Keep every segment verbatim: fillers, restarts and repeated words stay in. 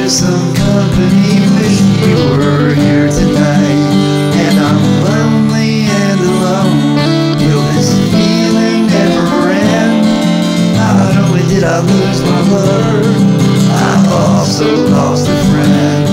some company, wish you were here tonight. And I'm lonely and alone. Will this feeling never end? Not only did I lose my lover, I also lost a friend.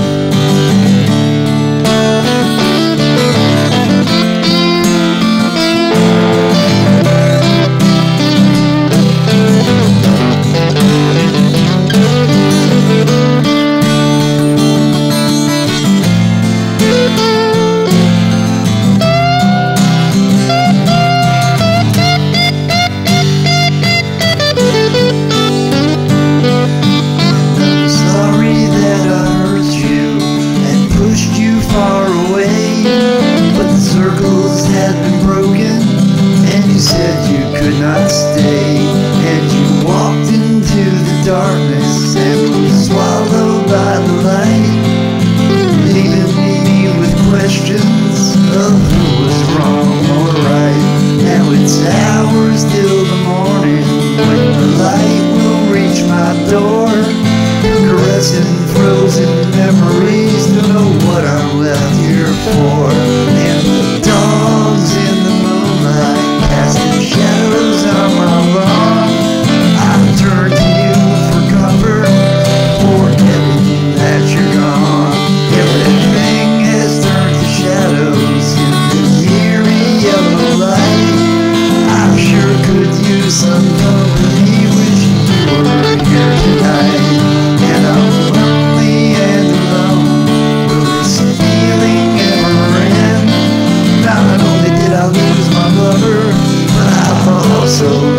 Could not stay, and you walked into the darkness and was swallowed by the light, leaving me with questions of who was wrong or right. Now it's hours till the morning when the light will reach my door, caressing frozen memories. Don't know what I'm left here for. And the dogs in the moonlight casting shadows on my lawn. I turn to you for comfort, forgetting that you're gone. Everything has turned to shadows in the eerie yellow light. I sure could use some company, wish you were here tonight. And I'm lonely and alone. Will this feeling ever end? Not only did I lose my lover, but I also